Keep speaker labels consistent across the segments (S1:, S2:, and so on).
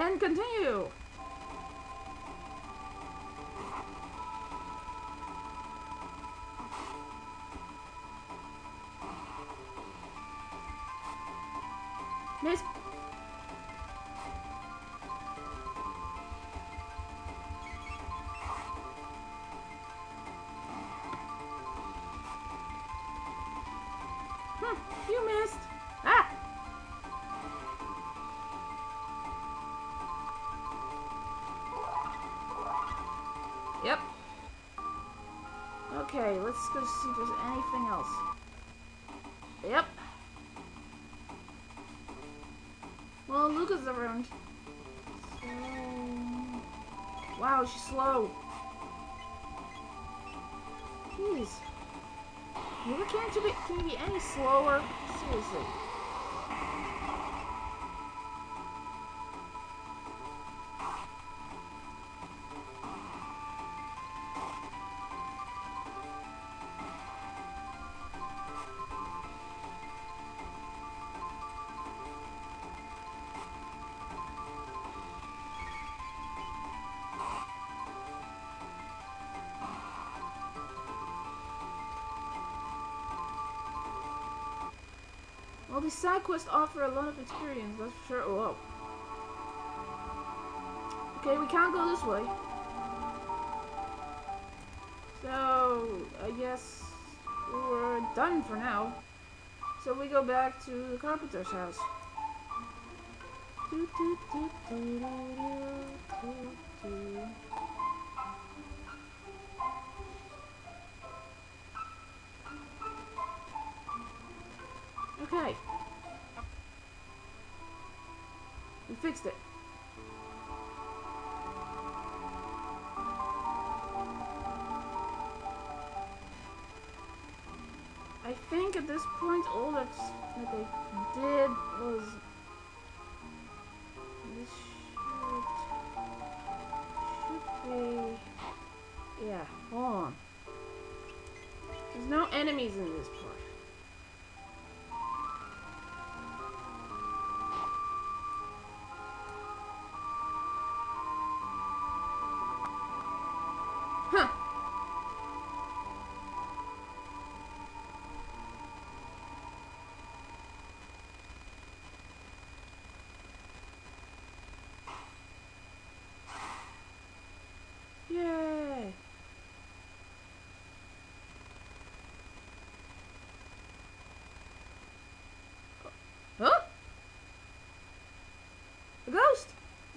S1: and continue. Miss. You missed. Ah. Yep. Okay, let's go see if there's anything else. Yep. Well, Luca's around. So... Wow, she's slow. Jeez. Luca, can you be any slower? Seriously. Well, these side quests offer a lot of experience, that's for sure. Whoa. Okay, we can't go this way. So, I guess we're done for now. So we go back to the carpenter's house. Okay. We fixed it. I think at this point all that I did was this should be, yeah, hold on. There's no enemies in this part. Huh. Yay. Huh? A ghost?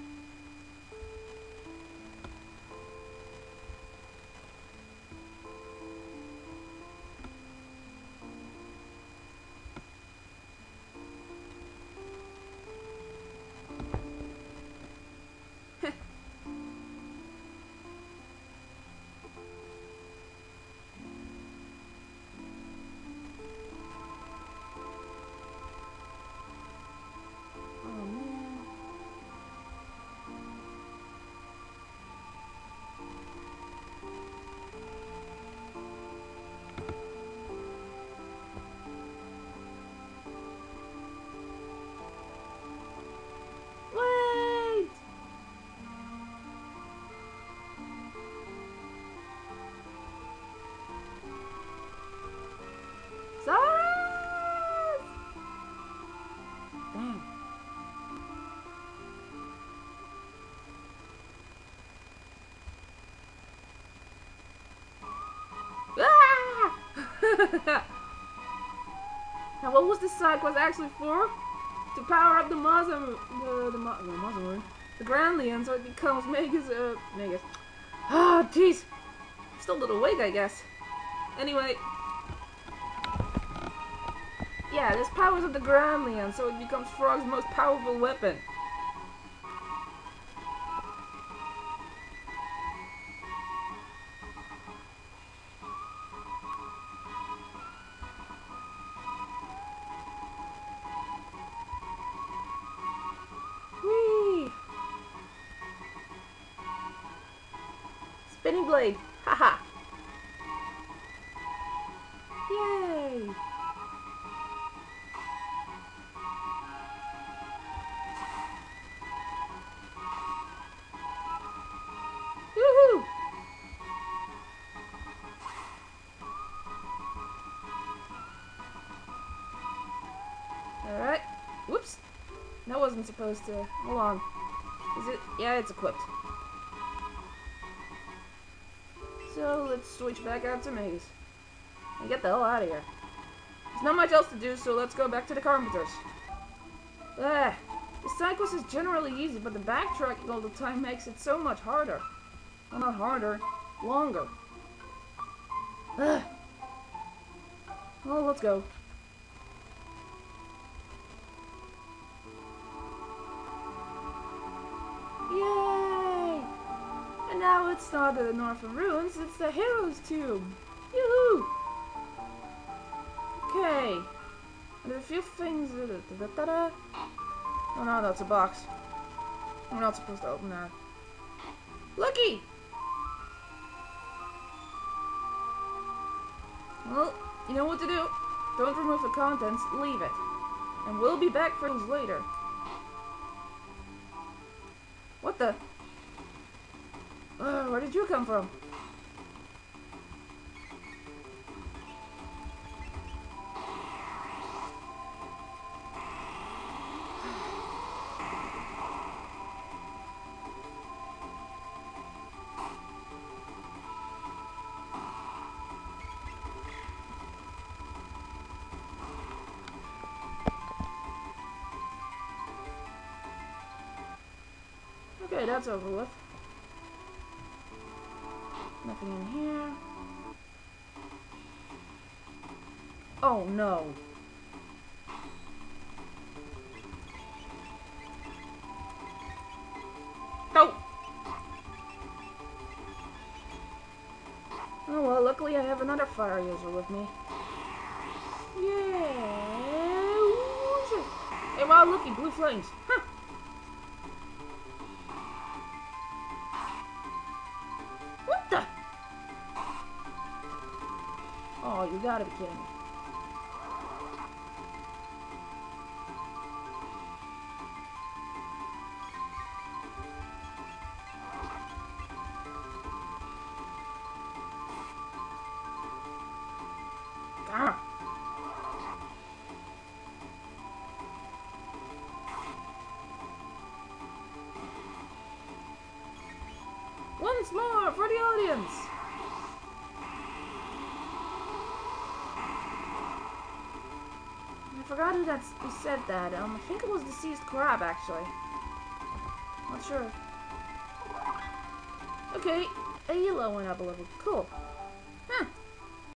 S1: Damn. Ah! Now, what was this side quest actually for? To power up the the Grand Leon, so it becomes Megas. Ah, jeez. Still a little awake, I guess. Anyway. Yeah, this powers up the Grand Leon, so it becomes Frog's most powerful weapon. Whee! Spinning blade! Haha! Yay! wasn't supposed to. Hold on. Is it? Yeah, it's equipped. So let's switch back out to Maze. And get the hell out of here. There's not much else to do, so let's go back to the carpenters. Ah, the side quest is generally easy, but the backtracking all the time makes it so much harder. Well, not harder, longer. Ugh. Well, let's go. Yay! And now it's not the Northern Ruins, it's the Hero's Tomb. Yoo-hoo! Okay. There's a few things. Oh no, that's a box. I'm not supposed to open that. Lucky! Well, you know what to do. Don't remove the contents, leave it. And we'll be back for those later. What the? Where did you come from? Okay, that's over with. Nothing in here. Oh no. Oh! Oh well, luckily I have another fire user with me. Yeah! Hey, wow, looky, blue flames. Huh! What the? Oh, you gotta be kidding me. Ah! Once more for the audience! I forgot who said that. I think it was Deceased Crab, actually. Not sure. Okay, a yellow went up a level. Cool.